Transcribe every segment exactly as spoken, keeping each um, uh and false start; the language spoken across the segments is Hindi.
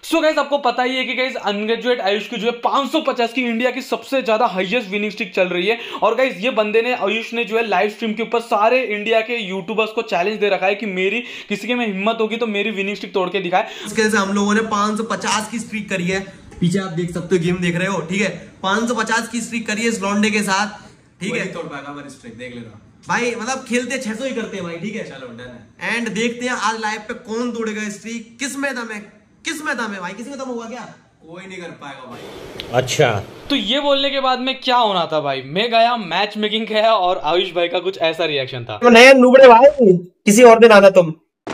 सो गाइस आपको पता ही है कि गाइस अनग्रेजुएट आयुष की जो है पाँच सौ पचास की इंडिया की सबसे ज्यादा हाईएस्ट विनिंग स्ट्रिक चल रही है। और गाइस ये बंदे ने आयुष ने जो है लाइव स्ट्रीम के ऊपर सारे इंडिया के यूट्यूबर्स को चैलेंज दे रखा है कि मेरी किसी के में हिम्मत होगी तो मेरी विनिंग स्ट्रिक तोड़ के दिखाए। इसके से हम लोगों ने पाँच सौ पचास की स्ट्रीक करी है। पीछे आप देख सकते हो, गेम देख रहे हो, ठीक है। पाँच सौ पचास की स्ट्रीक करी है इस लॉन्डे के साथ, ठीक है। तोड़ पाएगा हमारी स्ट्रीक, देख लेना भाई। मतलब खेलते छह सौ ही करते हैं भाई, ठीक है। चलो डन है। एंड देखते हैं आज लाइव पे कौन तोड़ेगा स्ट्रीक, किस में दम है, किस में दम है भाई। किसी में दम होगा क्या? कोई नहीं कर पाएगा भाई। अच्छा, तो ये बोलने के बाद में क्या होना था भाई, मैं गया मैच मेकिंग गया और आयुष भाई का कुछ ऐसा रिएक्शन था। नए नुबड़े भाई, किसी और दिन आना तुम,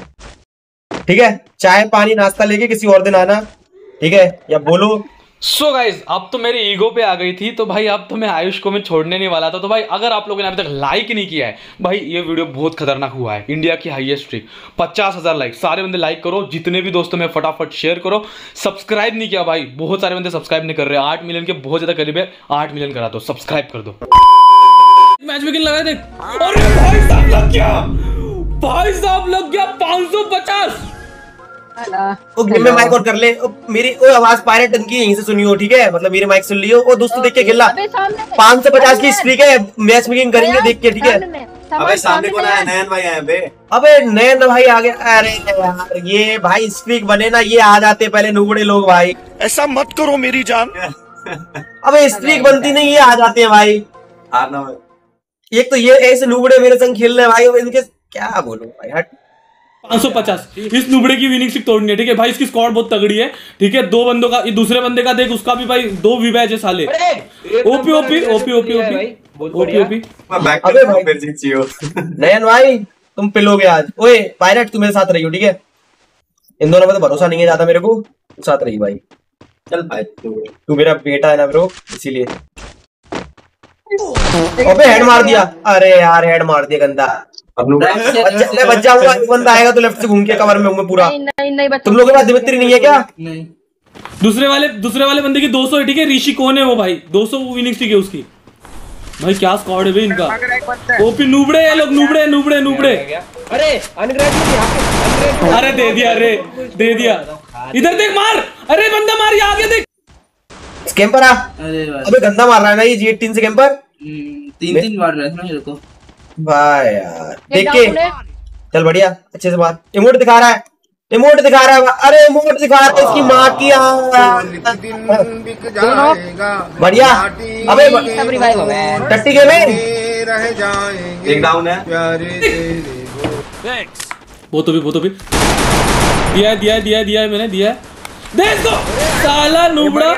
ठीक है। चाय पानी नाश्ता लेके किसी और दिन आना, ठीक है। या बोलो सो so गाइज अब तो मेरी ईगो पे आ गई थी, तो भाई अब तो मैं आयुष को मैं छोड़ने नहीं वाला था। तो भाई अगर आप लोगों ने अभी तक लाइक नहीं किया है भाई, ये वीडियो बहुत खतरनाक हुआ है। इंडिया की हाईएस्ट स्ट्रीक पचास हजार लाइक, सारे बंदे लाइक करो, जितने भी दोस्तों में फटाफट शेयर करो। सब्सक्राइब नहीं किया भाई, बहुत सारे बंदे सब्सक्राइब नहीं कर रहे, आठ मिलियन के बहुत ज्यादा करीब है, आठ मिलियन करा दो, सब्सक्राइब कर दो। मैच मेकिंग लगा देख, अरे भाई साहब लग गया, भाई साहब लग गया पाँच सौ पचास। ओ गेम में माइक और कर ले। ओ, मेरी ओ आवाज पायरेट की यहीं से सुनियो, ठीक है। मतलब मेरे माइक सुन लियो। ओ दोस्तों देख के खेलना, पाँच सौ पचास की स्ट्रीक है, मैच मेकिंग करेंगे देख के, ठीक है। अबे सामने कौन आया? नयन भाई आए बे। अबे नयन भाई आ गए। अरे यार ये भाई स्ट्रीक बने ना, ये आ जाते पहले नुबड़े लोग भाई। ऐसा मत करो मेरी जान। अबे स्ट्रीक बनती नहीं, ये आ जाते हैं भाई। हारना भाई। एक तो ये ऐसे नुबड़े मेरे संग खेल रहे भाई, इनके क्या बोलूं भाई। हट। पाँच सौ पचास इस नुबड़े की विनिंग स्ट्रिक तोड़नी है, ठीक है भाई। इसकी स्क्वाड बहुत तगड़ी है, ठीक है। दो बंदों का, दूसरे बंदे का देख, उसका भी भाई दो विवैज है साले। OP OP OP OP OP OP OP. अबे भाई फिर जीत जियो। नयन भाई तुम पिलोगे आज। ओए पायरेट तू मेरे साथ रहियो, ठीक है। इन दोनों में तो भरोसा नहीं है ज्यादा मेरे को, साथ रही भाई। चल भाई तू मेरा बेटा है ना ब्रो, इसीलिए। अबे हेड मार दिया। अरे यार हेड मार दिया गंदा। मैं बच जाऊंगा, बंदा आएगा तो लेफ्ट से घूम के कवर में हूँ पूरा। नहीं नहीं नहीं तुम लोगों के पास दिमित्री नहीं है क्या? नहीं। दूसरे वाले दूसरे वाले बंदे की दो सौ है, ठीक है। ऋषि कौन है वो भाई, दो सौ विनिंग स्ट्रिक है उसकी। भाई क्या स्क्वाड है भाई इनका। ओपी नुबड़े है लोग, नुबड़े नुबड़े नुबड़े। अरे अनग्रेजुएट, अरे दे दिया, अरे दे दिया। इधर देख मार, अरे बंदा मार, ये आगे देख। स्कैम्पर आ। अबे गंदा मार रहा है ना ये जी एटीन से कैंपर। तीन तीन मार रहा है ना मेरे को भाई यार। देख के चल बढ़िया, अच्छे से मार। इमोट दिखा रहा है, इमोट दिखा रहा है। अरे इमोट दिखा रहा है इसकी माँ की। बढ़िया। अबे टट्टी के में एक डाउन है। वो तो भी वो तो भी दिया है दिया है दिया है दिया है मैंने दिया है। देखो साला नुबड़ा।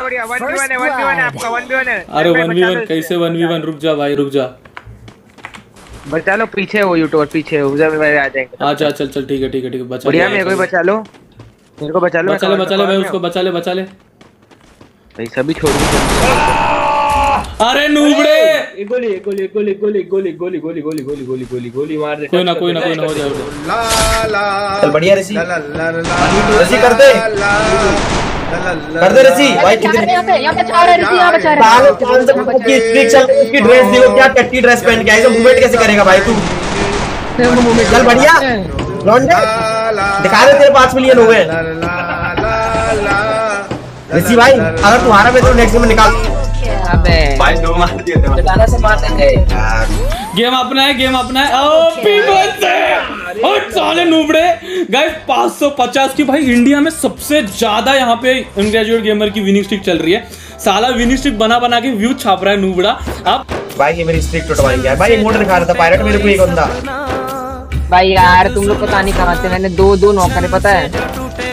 अरे वन वी वन कैसे? वन वी वन रुक जा भाई, रुक जा। बचा लो, पीछे वो यूट्यूबर पीछे हो, उधर में आ जाएंगे। अच्छा चल चल ठीक है ठीक है ठीक है, बचा बढ़िया। मेरे को भी बचा लो, मेरे को बचा लो, बचा ले बचा ले भाई, उसको बचा ले बचा ले भाई। सभी छोड़ दो। अरे नुबड़े। एक गोली एक गोली एक गोली गोली गोली गोली गोली गोली गोली गोली गोली गोली मार दे। कोई ना कोई ना कोई ना हो जाएगा। चल बढ़िया ऋषि, ऋषि कर दे कर दे ऋषि भाई। कितने यहाँ पे यहाँ पे चार है ऋषि, यहाँ पे चार है। साल पाँच सौ पचास की स्ट्रीक चल, उसकी ड्रेस देखो क्या टट्टी ड्रेस पहन के आई। मूवमेंट कैसे करेगा भाई तू? चल बढ़िया लॉन्डे दिखा रहे, तेरे पांच मिलियन हो गए ऋषि भाई। अगर तुम्हारा में तो नेक्स्ट में निकाल। अबे भाई दो मार दिए थे, चलाना से मार देंगे। गेम अपना है, गेम अपना है। ओपी बंदे और साले नुबड़े। गाइस पाँच सौ पचास की भाई इंडिया में सबसे ज्यादा यहाँ पे अनग्रेजुएट गेमर की विनिंग स्ट्रिक चल रही है। साला विनिंग स्ट्रिक बना बना के व्यू छाप रहा है नुबड़ा। अब भाई ये मेरी स्ट्रिक टुटवाएंगे भाई। इमोट दिखा रहा था पायरेट मेरे को एक बंदा। भाई यार तुम लोग पता नहीं कहाँ थे, मैंने दो दो नौकरे पता है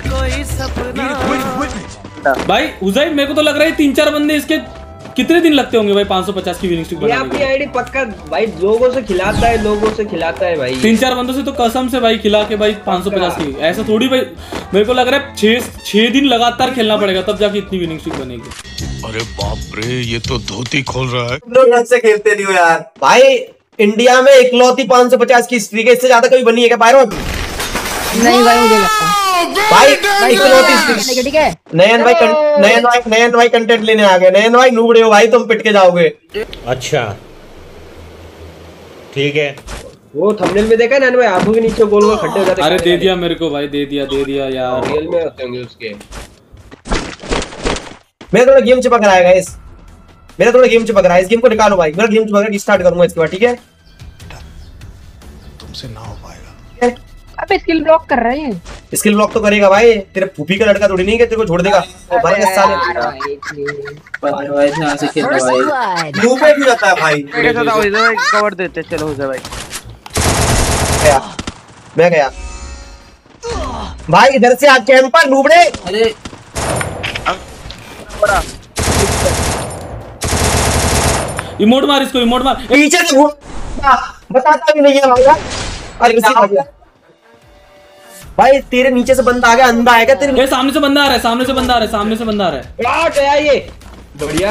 भाई। उजैब मेरे को तो लग रहा है तीन चार बंदे इसके कितने दिन लगते होंगे भाई पाँच सौ पचास की विनिंग स्ट्रिक बनाने में? ये अपनी आईडी पक्का भाई लोगों से खिलाता है, लोगों से खिलाता है भाई। तीन चार बंदों से तो कसम से भाई खिला के भाई पाँच सौ पचास की। ऐसा थोड़ी भाई, मेरे को लग रहा है छह छह दिन लगातार खेलना पड़ेगा तब जाके इतनी विनिंग स्ट्रिक बनेगी। अरे बाप रे, ये तो धोती खोल रहा है। लोग ढंग से खेलते नहीं हो यार भाई। इंडिया में इकलौती पाँच सौ पचास की स्ट्रीक है, इससे ज्यादा कभी बनी है क्या पायरो? नहीं भाई मुझे लगता भाई इकलौती। ठीक है नयन भाई नयन भाई नयन भाई कंटेंट लेने आ गए। नयन भाई नुबड़े हो भाई, तुम पिट के जाओगे। अच्छा ठीक है। वो थंबनेल में देखा ना भाई, आंखों के नीचे गोल गोल खड्डे हो जाते हैं। अरे दे दिया मेरे को भाई, दे दिया दे दिया यार। रियल में होते होंगे उसके। मेरा थोड़ा गेम चिपक रहा है गाइस, मेरा थोड़ा गेम चिपक रहा है, इस गेम को निकालो भाई, मेरा गेम चिपक रहा है, स्टार्ट करूंगा इसके बाद, ठीक है? तुमसे ना हो पाएगा। अबे स्किल ब्लॉक कर रहे हैं। स्किल ब्लॉक तो करेगा भाई, तेरे फूफी का लड़का थोड़ी नहीं कि तेरे को छोड़ देगा। और भाई साले भाई यहां से खेल भाई, मुंह पे भी रहता है भाई। कैसा था इधर कवर देते, चलो हो जाए भाई। गया मैं गया भाई, इधर से आ कैंपर नूबड़े। अरे बड़ा इमोट मार इसको, इमोट मार। पीछे से घूम, बताता भी नहीं है भाई। अरे किसी आ गया भाई, तेरे नीचे से बंदा आ गया, अंधा आएगा तेरे। ए सामने से बंदा आ रहा है, सामने से बंदा आ रहा है, सामने से बंदा आ रहा है। क्या गया ये? बढ़िया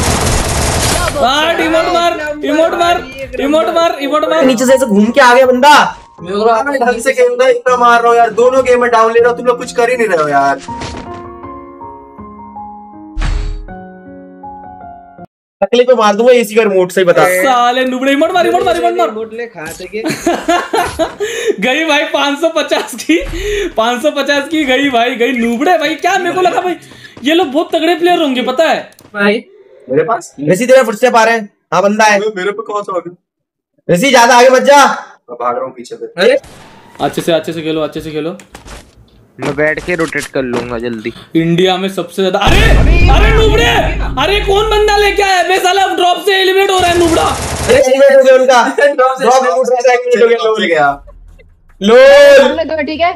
हां इमोट मार, इमोट मार, इमोट मार, इमोट मार। नीचे से ऐसे घूम के आ गया बंदा। मैं ढंग से खेल रहा, इतना मार रहा हूं यार, दोनों गेम में डाउन ले रहा हूं, तुम लोग कुछ कर ही नहीं रहे हो यार। तकलीफ पे मार दूंगा इसी का रिमोट से ही, बता। साले नुबड़े, इमोट मार, इमोट मार, इमोट मार। रिमोट ले खाते के गई भाई पाँच सौ पचास की, पाँच सौ पचास की गई भाई, गई नुबड़े भाई। क्या मेरे को लगा भाई ये लोग बहुत तगड़े प्लेयर होंगे, पता है भाई। मेरे पास ऋषि तेरा फुटस्टेप आ रहे हैं। हाँ बंदा है मेरे पे, कौन सा हो गया? ऋषि ज्यादा आगे मत जा, मैं भाग रहा हूं पीछे पे। अरे अच्छे से अच्छे से खेलो, अच्छे से खेलो। मैं बैठ के रोटेट कर लूंगा जल्दी। इंडिया में सबसे ज्यादा, अरे अरे नुबड़े, अरे कौन बंदा लेके आया बे साला, ड्रॉप से एलिमिनेट हो रहा है नुबड़ा। अरे एलिमिनेट हो गया उनका, ड्रॉप रिमोट से एलिमिनेट हो गया। हो गया लोल हमने दो, ठीक है?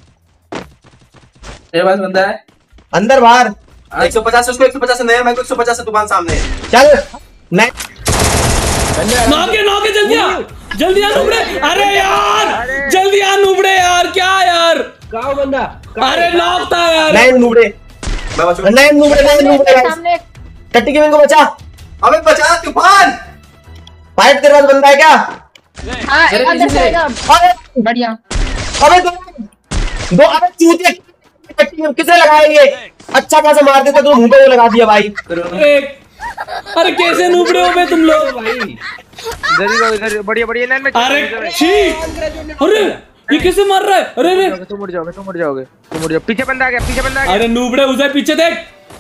मेरे पास बंदा है अंदर बाहर। एक सौ पचास, उसको एक सौ पचास नया, मैं को एक सौ पचास तूफान सामने। चल नहीं नौके नौके जल्दी आ, जल्दी आ नुबड़े। अरे यार जल्दी आ नुबड़े यार, क्या यार गाँव बंदा। अरे नॉक था यार। नहीं नूबड़े, मैं बचूं। नहीं नूबड़े, नहीं नूबड़े गाइस। सामने टट्टी गेमिंग को बचा। अबे बचा तूफान। पाइप तेरे पास बंदा है क्या? हाँ अंदर से आएगा। अरे बढ़िया। अबे दो दो अबे चूतिया टट्टी गेम किसे लगाएंगे? अच्छा खासा मार देते तो मुंह पे वो लगा दिया भाई। एक अरे कैसे नुबड़े हो बे तुम लोग भाई। जल्दी जाओ इधर, बढ़िया बढ़िया लाइन में। अरे छी, अरे ये कैसे मार रहा है? अरे अरे तुम उड़ जाओगे, तुम उड़ जाओगे, तुम उड़ जाओ। पीछे बंदा आ गया, पीछे बंदा आ गया। अरे नुबड़े उसे पीछे देख।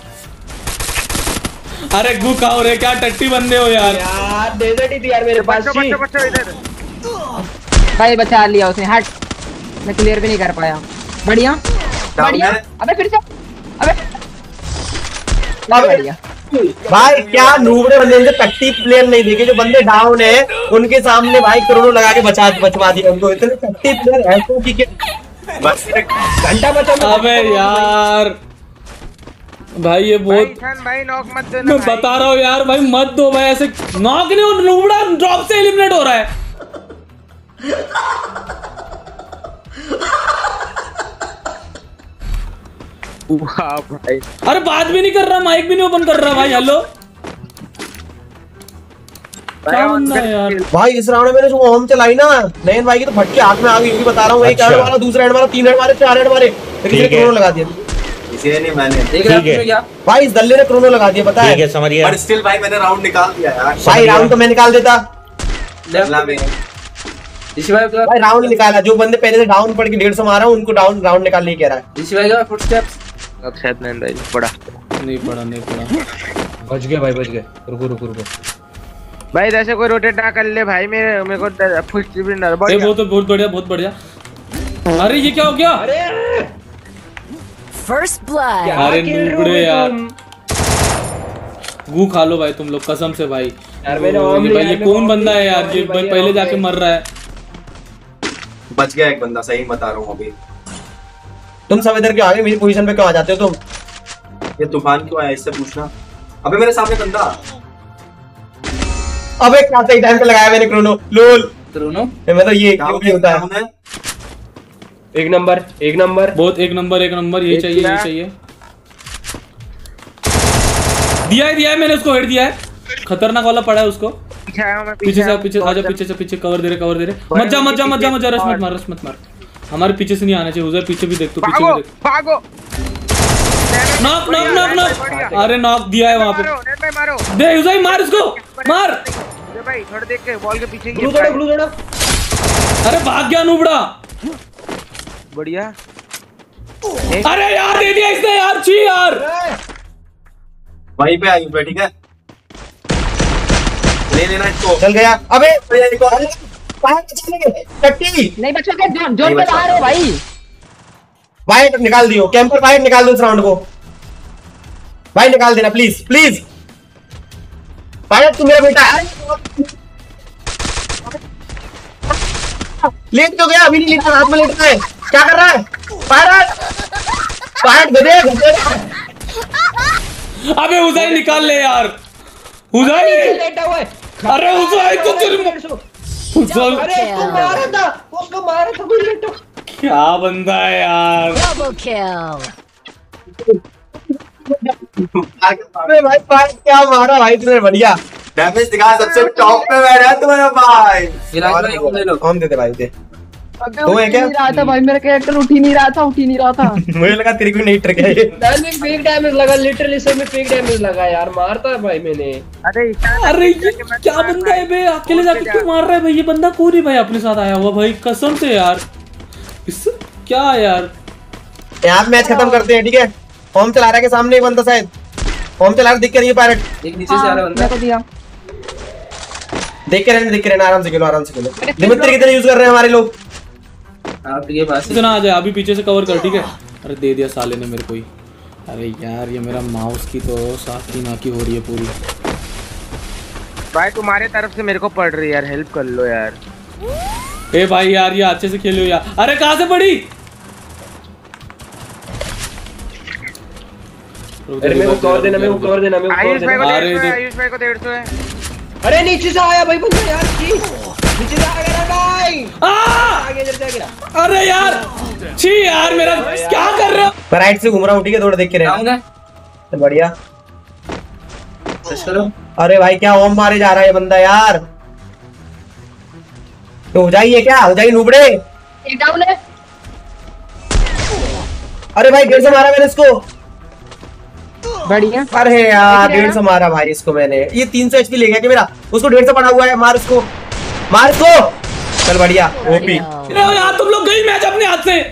अरे गु खाओ रे, क्या टट्टी बंदे हो यार। यार डेजर्ट ही थी यार मेरे पास। बच्चों बच्चों बच्चों इधर। भाई बचा लिया उसने, हट। मैं क्लियर भी नहीं कर पाया। बढ़िया बढ़िया। अबे फिर से, अबे बढ़िया भाई क्या नूबड़े बंदे से टट्टी प्लेयर नहीं देखे, जो बंदे डाउन है उनके सामने भाई करोड़ों लगा के बचा बचवा दिया उनको। इतने टट्टी प्लेयर है तो कि बस घंटा बचा। अबे यार भाई ये बहुत, भाई भाई नॉक मत देना। मैं बता रहा हूँ यार भाई, मत दो भाई ऐसे। नॉक नहीं हो, नुबड़ा ड्रॉप से एलिमिनेट हो रहा है। वाह भाई, अरे बात भी नहीं कर रहा, माइक भी नहीं ओपन कर रहा भाई। हेलो क्या बंदा है यार। भाई इस राउंड में मैंने जो होम चलाई ना नयन भाई की, तो फटके हाथ में आ गई। बता रहा हूँ, एक हेड मारा, दूसरा हेड मारा, तीन हेड मारे, चार हेड मारे, लेकिन करोड़ों लगा दिया। इसे नहीं मैंने देख रहा है क्या भाई, इस दल्ले ने करोड़ों लगा दिया, पता है? समझिए। पर स्टिल भाई मैंने राउंड निकाल दिया यार। भाई राउंड तो मैं निकाल देता अगला में ऋषि भाई, भाई राउंड निकाला। जो बंदे पहले से डाउन पड़ के डेढ़ सौ मारा उनको डाउन राउंड निकालने ही कह रहा है। ऋषि भाई का फुटस्टेप्स अब शायद नहीं भाई पड़ा नहीं पड़ा, नहीं पड़ा। बच गए भाई, बच गए। रुको रुको रुको भाई, जैसे कोई रोटेट ना कर ले भाई। मेरे मेरे को फुट भी ना। ए, बहुत बहुत बढ़िया, बहुत बढ़िया। अरे ये क्या हो गया? First blood. अरे नुबड़े यार, गू खा लो भाई तुम लोग कसम से भाई। यार मैंने ओ, ये भाई ये कौन बंदा है यार, ये भाई पहले जाके मर रहा है। बच गया एक बंदा, सही बता रहा हूँ अभी। तुम सब इधर क्यों आ गए? मेरी पोजीशन पे क्यों आ जाते हो तुम? ये तूफान क्यों आया इससे पूछना। अबे मेरे सामने बंदा। अबे क्या सही टाइम पे लगाया मैंने क्रोनो। लोल क्रोनो मतलब ये क्यों भी होता है। एक नंबर, एक नंबर, बहुत एक नंबर, एक नंबर। ये चाहिए, ये चाहिए। दिया है, दिया है, मैंने उसको हेड दिया है। खतरनाक वाला पड़ा है उसको। पीछे आया हूं मैं, पीछे से पीछे आजा, पीछे से पीछे कवर दे रहे, कवर दे रहे। मत जा मत जा मत जा मत जा, रश मत मार, रश मत मार। हमारे पीछे से नहीं आना चाहिए। उधर पीछे भी देख, तो पीछे भी देख। भागो। Knock knock knock knock. अरे नॉक दिया है वहां पे। भाई मारो, दे उसे मार, उसको मार। अरे भाई थोड़ा देख के बॉल के पीछे ग्लू तोड़ो, ग्लू तोड़ो। अरे भाग गया नुबड़ा। बढ़िया। अरे यार दे दिया इसने यार, छी यार। वहीं पे आई ठीक है, ले लेना इसको। चल गया। अबे टट्टी नहीं बचोगे, जोन जोन पे बाहर हो भाई। वाइट निकाल दियो, कैंपर वाइट निकाल दो इस राउंड को भाई, निकाल देना प्लीज प्लीज। पायलट तू मेरा बेटा है, लेट तो गया, अभी नहीं लेटा, हाथ में लेटा है, क्या कर रहा है पायलट? पायलट गधे गधे। अबे हुसैन निकाल ले यार, हुसैन लेटा हुआ है। अरे हुसैन तो तेरे हुसैन, अरे उसको मारा था, उसको मारा था कोई लेटो। क्या बंदा है यार। अरे भाई पायलट क्या मारा भाई तुमने, बढ़िया डैमेज दिखा, सबसे टॉप पे बैठा है तुम्हारा भाई। कौन देते भाई दे अबे वो है उठ क्या? नहीं रहा था भाई, मेरा कैरेक्टर उठ ही नहीं रहा था, उठ ही नहीं रहा था। मुझे लगा तेरे को नहीं ट्रिक है ये। डैमेज फेक डैमेज लगा, लिटरली सर में फेक डैमेज लगा यार, मारता है भाई मैंने। अरे ईशान, अरे ये क्या बंदा है बे, अकेले जाके क्यों मार रहा है भाई? ये बंदा कौन है भाई अपने साथ आया हुआ भाई, कसम से यार। इस क्या यार, यहाँ मैच खत्म करते हैं ठीक है। फॉर्म चला रहा है के सामने एक बंदा, शायद फॉर्म चला रहा, दिख के नहीं है पायलट, एक नीचे से आ रहा बंदा। मेरे को दिया। देख के रहने देख के रहना, आराम से खेलो आराम से खेलो। लिमिटर कितने यूज कर रहे हैं हमारे लोग? आप ये पास इतना आ जाए, अभी पीछे से कवर कर ठीक है। अरे दे दिया साले ने मेरे को ही। अरे यार ये मेरा माउस की तो साफ की ना की हो रही है पूरी। भाई तुम्हारे तरफ से मेरे को पड़ रही है यार, हेल्प कर लो यार। ए भाई यार ये अच्छे से खेलो यार। अरे कहाँ से पड़ी? अरे मेरे को कवर देना, मेरे को कवर देना, मेरे को कवर आयुष भाई को देना। डेढ़ सौ है, आयुष भाई को डेढ़ सौ है। अरे नीचे से आया भाई बंदा यार, की नीचे से आ गया भाई, आ! आ गया इधर से आ गया। अरे यार छी यार, मेरा क्या कर रहे हो? मैं राइट से घूम रहा हूँ ठीक है, थोड़ा देख के रहना। तो बढ़िया। चलो अरे भाई क्या ओम मारे जा रहा है ये बंदा यार। तो हो जाइए क्या, हो जाइए नूबड़े। एक डाउन है। अरे भाई डेढ़ सौ मारा मैंने इसको। बढ़िया। अरे यार डेढ़ सौ मारा भाई इसको मैंने। ये तीन सौ एचपी ले गया कि मेरा, उसको डेढ़ सौ पड़ा हुआ है। मार इसको, मार इसको। चल बढ़िया ओपी। अरे यार तुम लोग गई मैच अपने हाथ से।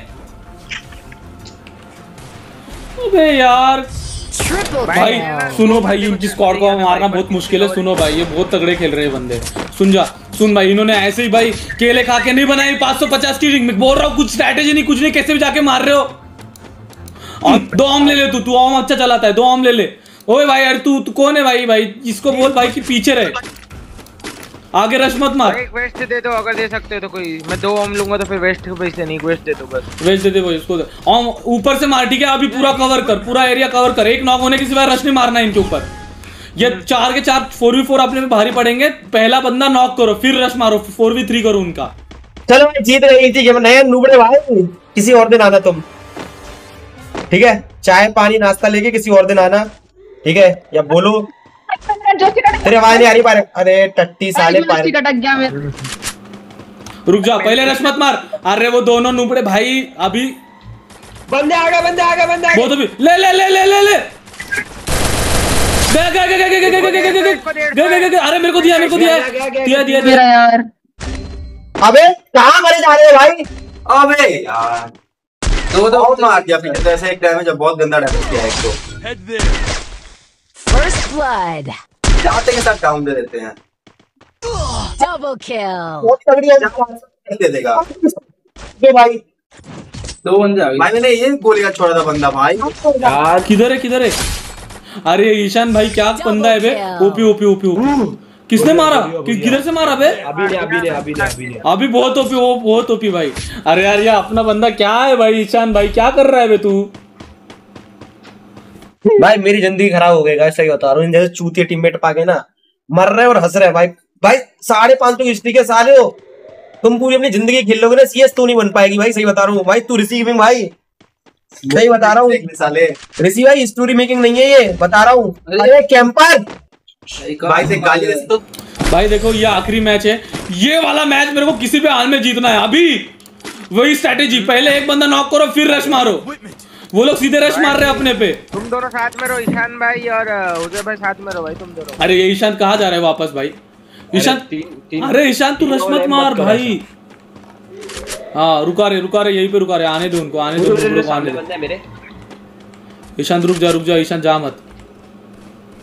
अबे यार भाई सुनो भाई, इनकी स्क्वाड को मारना बहुत मुश्किल है। सुनो भाई ये बहुत तगड़े खेल रहे हैं बंदे। सुन जा सुन भाई, इन्होंने ऐसे ही भाई केले खा के नहीं बनाई पाँच सौ पचास की रिंग। बोल रहा हूँ कुछ स्ट्रैटेजी नहीं, कुछ नहीं, कैसे भी जाके मार रहे हो। और दो आम ले ले तू, तू आम अच्छा चलाता है, दो आम ले ले। ओए भाई यार तू तू कौन है भाई? भाई इसको बोल भाई कि पीछे रहे, आगे रश मत मार। एक वेस्ट दे दो अगर दे सकते हो तो कोई। मैं दो ओम लूंगा तो फिर वेस्ट के पैसे नहीं, वेस्ट दे दो बस। वेस्ट दे दे वो इसको दे। आम ऊपर से मार ठीक है, अभी पूरा कवर कर, पूरा एरिया कवर कर। एक नॉक होने के सिवाय रश नहीं मारना इनके ऊपर। ये चार के चार फोर वी फोर अपने में भारी पड़ेंगे। पहला बंदा नॉक करो फिर रश मारो, फोर वी थ्री करो उनका। चलो भाई जीत रही थी ये नया नूबड़े भाई। किसी और दिन आना तुम ठीक है, चाय पानी नाश्ता लेके किसी और दिन आना ठीक है, या बोलो। तेरी आवाज नहीं आ रही पारे। अरे टट्टी साले पारे। कटक गया मेरे। रुक जा, पहले रश मत मार। अरे वो दोनों नुबड़े भाई अभी बंदे आ गए, बंदे आ गए, बंदे आ वो तो भी ले ले ले ले ले ले गए गए गए गए गए गए गए गए गए गए गए गए। अरे मेरे को दिया, मेरे को दिया दिया दिया मेरा दिया। यार अबे कहाँ मरे जा रहे हो भाई? अबे यार दो दो मार दिया फिर तो ऐसे एक डैमेज, बहुत गंदा डैमेज किया एक तो। First blood. जाते के साथ डाउन दे देते हैं, Double kill. बहुत तगड़ी है दे देगा ये भाई। दो बंदे आ गए भाई। मैंने ये गोली का छोड़ा था बंदा भाई यार। किधर है किधर है? अरे ईशान भाई क्या बंदा है बे। OP OP OP OP. किसने मारा? कि- किधर से मारा बे? अभी ने अभी ने अभी ने अभी ने अभी बहुत ओपी, वो बहुत ओपी भाई। अरे यार ये अपना बंदा क्या है भाई? ईशान भाई क्या कर रहा है बे तू? भाई मेरी जिंदगी खराब हो गई गाइस, सही बता रहा हूँ। जैसे चूतिया टीममेट पाके ना मर रहे और हंस रहे भाई। भाई साढ़े पांच सौ हिस्ट्री के साले हो तुम, पूरी अपनी जिंदगी खेल लोगे ना, सीएस तो नहीं बन पाएगी भाई, सही बता रहा हूँ भाई। तू रिसीविंग भाई, सही बता रहा हूँ साले। ऋषि भाई, स्टोरी मेकिंग नहीं है ये, बता रहा हूँ। अरे कैंपर भाई से गाली देते तो भाई देखो ये आखिरी मैच है, ये वाला मैच मेरे को किसी भी हाल में जीतना है। अभी वही स्ट्रेटेजी, पहले एक बंदा नॉक करो फिर रश मारो। वो लोग सीधे रश मार रहे हैं अपने पे। तुम दोनों साथ में रहो, ईशान भाई और उदय भाई साथ में रहो भाई, तुम दोनों। अरे ये ईशान कहाँ जा रहा है वापस भाई? ईशान अरे ईशान तू रश मत मार भाई। हाँ रुका रहे रुका रहे, यहीं पे रुका रहे। आने दो उनको, आने दो उनको, आने दो। बंदे मेरे। ईशान रुक जा रुक जा ईशान, जा मत।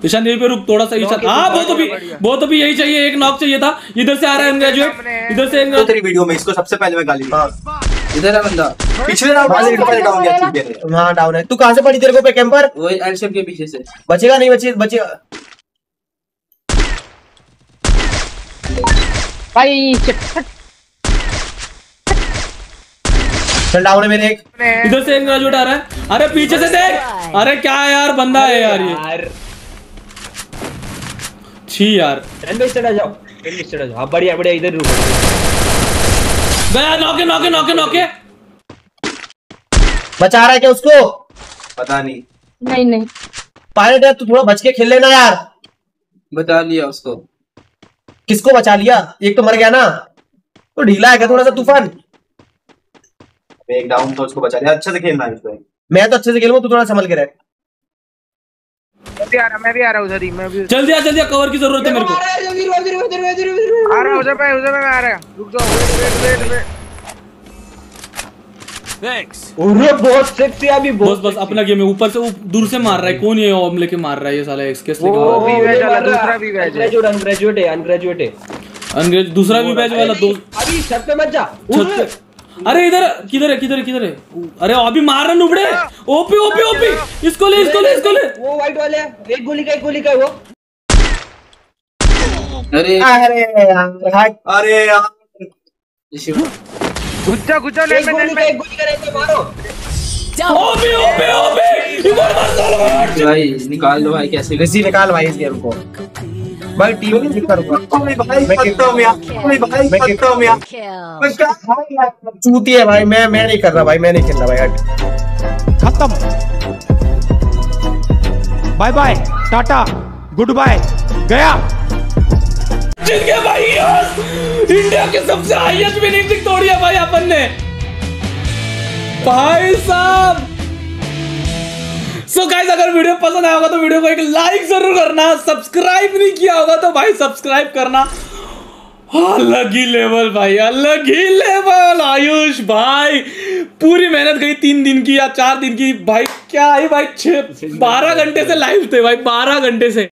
ईशान यहीं पे रुक थोड़ा सा ईशान। हाँ वो तो भी वो तो भी यही चाहिए, एक नॉक चाहिए था। इधर से आ रहा है ग्रेजुएट, इधर से तो तेरी वीडियो में इसको सबसे पहले मैं गाली दी। इधर है बंदा, पिछले राउंड वाले पहले डाउन गया चुप गया। हाँ डाउन है। तू कहाँ से पड़ी तेरे को पे कैंपर? वही एल शेप के पीछे से। बचेगा नहीं, बचे बचेगा भाई चिट चल डाउन है मेरे एक। इधर से एक ग्रेजुएट आ रहा है। अरे पीछे से देख, अरे क्या यार बंदा है यार ये। छी यार, चढ़ा जाओ, चढ़ा जाओ। हाँ बढ़िया बढ़िया, इधर रुको। गया नौके नौके नौके नौके। बचा रहा है क्या उसको? पता नहीं। नहीं नहीं पायलट है, तू थोड़ा बच के खेल लेना यार। बचा लिया उसको। किसको बचा लिया? एक तो मर गया ना, तो ढीला है क्या थोड़ा सा तूफान? एक डाउन तो उसको बचा लिया। अच्छे से खेलना है इसको। मैं तो अच्छे से खेलूंगा, तू थोड़ा संभल के रह। मैं भी आ रहा मैं भी आ रहा उधर ही, मैं भी जल्दी आ जल्दी आ, कवर की जरूरत है मेरे को। आ रहा उधर पे, उधर पे मैं आ रहा। रुक जाओ, वेट वेट वेट। अरे बहुत सेक्सी अभी बस बहुत बस अपना गेम है। ऊपर से वो दूर से मार रहा है। कौन ये ओम लेके मार रहा है ये साला? एक्सकेस लेके मार रहा है। भी बैच वाला, दूसरा भी बैच है। ग्रेजुएट अनग्रेजुएट है, अनग्रेजुएट है। अंग्रेज दूसरा भी बैच वाला दो अभी छत पे मत जा। छत पे। अरे इधर किधर है किधर है किधर है? अरे अभी मार रहा नुबड़े। ओपी ओपी ओपी, इसको ले इसको ले इसको ले। वो व्हाइट वाले हैं, एक गोली का एक गोली का है वो। अरे अरे यार, अरे यार गुच्चा गुच्चा ले एक ले गोली का एक गोली का रहता है, मारो। ओपी ओपी ओपी, इधर मार साला। भाई निकाल लो भाई, कैसे ऋषि निकाल भाई इस गेम को। भाई टीम नहीं जीत करूंगा भाई भाई खत्म यार, भाई भाई खत्म यार। Kill. मैं क्या चूती है भाई। मैं मैं नहीं कर रहा भाई, मैं नहीं खेल रहा भाई हट। खत्म, bye bye tata goodbye, गया। जीत गया भाई, यस। इंडिया के सबसे हाईएस्ट विनिंग स्ट्रीक तोड़ी है भाई अपन ने भाई साहब। सो गाइस, अगर वीडियो पसंद आया होगा तो वीडियो को एक लाइक जरूर करना। सब्सक्राइब नहीं किया होगा तो भाई सब्सक्राइब करना। अलग ही लेवल भाई, अलग ही लेवल। आयुष भाई पूरी मेहनत गई, तीन दिन की या चार दिन की भाई। क्या है भाई, छह बारह घंटे से लाइव थे भाई, बारह घंटे से।